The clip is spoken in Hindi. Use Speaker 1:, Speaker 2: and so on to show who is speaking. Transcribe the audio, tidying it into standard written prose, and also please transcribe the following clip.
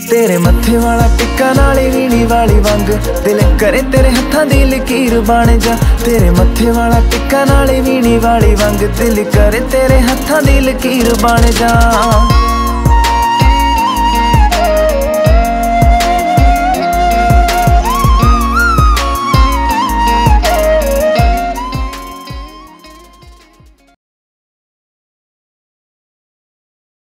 Speaker 1: तेरे मथे वाला टिक्का नाले वीणी वाली वांग, दिल करे तेरे हत्थां दी लकीर बन जा। तेरे मथे वाला टिक्का नाले वीणी वाली वांग, दिल करे तेरे हत्थां दी लकीर बन जा।